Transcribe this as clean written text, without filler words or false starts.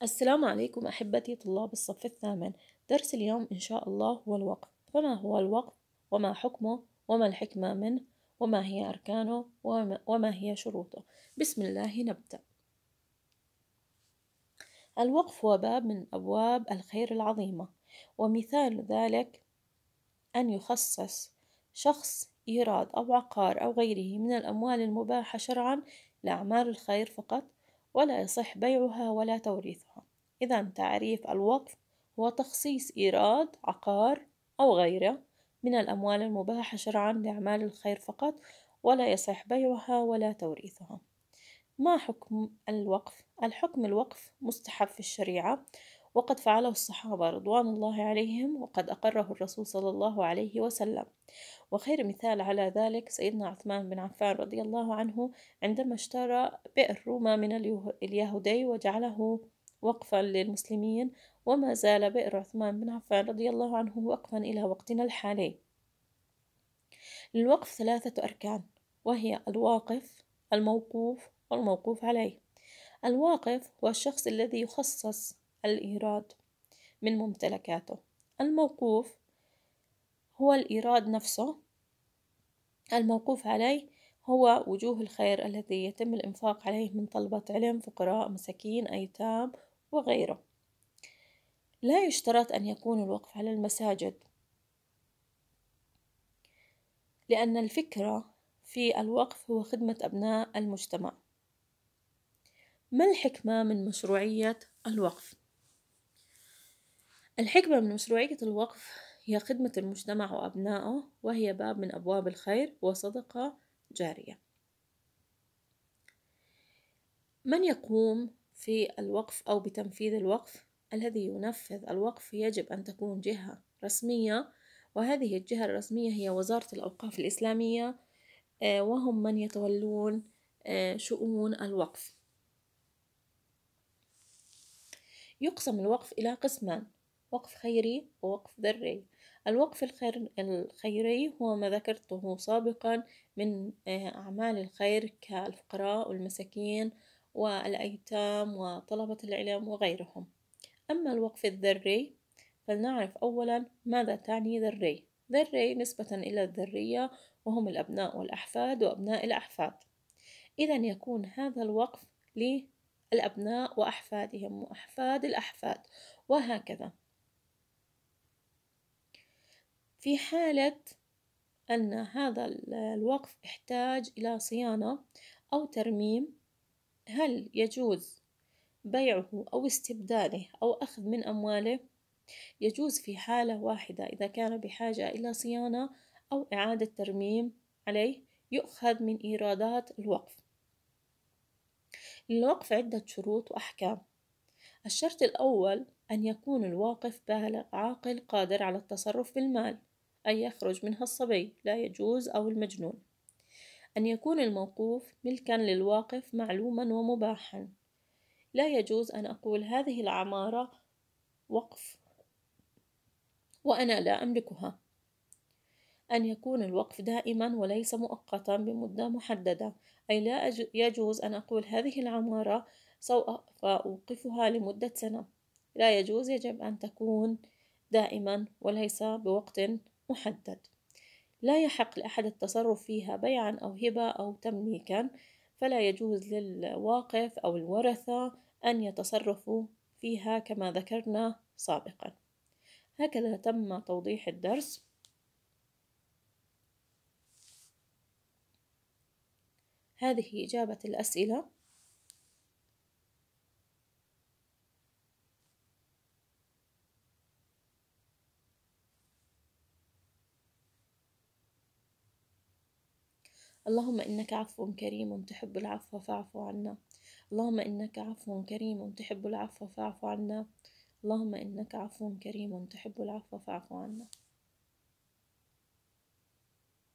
السلام عليكم أحبتي طلاب الصف الثامن. درس اليوم إن شاء الله هو الوقف. فما هو الوقف؟ وما حكمه؟ وما الحكمة منه؟ وما هي أركانه؟ وما هي شروطه؟ بسم الله نبدأ. الوقف هو باب من أبواب الخير العظيمة، ومثال ذلك أن يخصص شخص إيراد أو عقار أو غيره من الأموال المباحة شرعا لأعمال الخير فقط، ولا يصح بيعها ولا توريثها. إذا تعريف الوقف هو تخصيص إيراد عقار أو غيره من الأموال المباحة شرعا لأعمال الخير فقط، ولا يصح بيعها ولا توريثها. ما حكم الوقف؟ الحكم الوقف مستحب في الشريعة، وقد فعله الصحابة رضوان الله عليهم، وقد أقره الرسول صلى الله عليه وسلم. وخير مثال على ذلك سيدنا عثمان بن عفان رضي الله عنه، عندما اشترى بئر روما من اليهودي وجعله وقفا للمسلمين، وما زال بئر عثمان بن عفان رضي الله عنه وقفا إلى وقتنا الحالي. للوقف 3 أركان، وهي الواقف، الموقوف، والموقوف عليه. الواقف هو الشخص الذي يخصص الإيراد من ممتلكاته. الموقوف هو الإيراد نفسه. الموقوف عليه هو وجوه الخير الذي يتم الإنفاق عليه من طلبة علم، فقراء، مساكين، أيتام وغيره. لا يشترط أن يكون الوقف على المساجد، لأن الفكرة في الوقف هو خدمة أبناء المجتمع. ما الحكمة من مشروعية الوقف؟ الحكمة من مشروعية الوقف هي خدمة المجتمع وأبنائه، وهي باب من أبواب الخير وصدقة جارية. من يقوم في الوقف أو بتنفيذ الوقف؟ الذي ينفذ الوقف يجب أن تكون جهة رسمية، وهذه الجهة الرسمية هي وزارة الأوقاف الإسلامية، وهم من يتولون شؤون الوقف. يقسم الوقف إلى قسمان: وقف خيري ووقف ذري. الوقف الخيري هو ما ذكرته سابقا من أعمال الخير كالفقراء والمساكين والأيتام وطلبة العلم وغيرهم. أما الوقف الذري فلنعرف أولا ماذا تعني ذري. ذري نسبة إلى الذرية، وهم الأبناء والأحفاد وأبناء الأحفاد. إذا يكون هذا الوقف للأبناء وأحفادهم وأحفاد الأحفاد وهكذا. في حالة أن هذا الوقف يحتاج إلى صيانة أو ترميم، هل يجوز بيعه أو استبداله أو أخذ من أمواله؟ يجوز في حالة واحدة، إذا كان بحاجة إلى صيانة أو إعادة ترميم عليه يؤخذ من إيرادات الوقف. للوقف عدة شروط وأحكام. الشرط الأول أن يكون الواقف بالغ عاقل قادر على التصرف بالمال، أي يخرج منها الصبي لا يجوز أو المجنون. أن يكون الموقوف ملكا للواقف معلوما ومباحا، لا يجوز أن أقول هذه العمارة وقف وأنا لا أملكها. أن يكون الوقف دائما وليس مؤقتا بمدة محددة، أي لا يجوز أن أقول هذه العمارة سوف أوقفها لمدة سنة. لا يجوز، يجب أن تكون دائما وليس بوقت محدد. لا يحق لأحد التصرف فيها بيعا أو هبة أو تمليكا، فلا يجوز للواقف أو الورثة أن يتصرفوا فيها كما ذكرنا سابقا. هكذا تم توضيح الدرس. هذه إجابة الأسئلة. اللهم إنك عفو كريم تحب العفو فاعف عنا. اللهم إنك عفو كريم تحب العفو فاعف عنا. اللهم إنك عفو كريم تحب العفو فاعف عنا.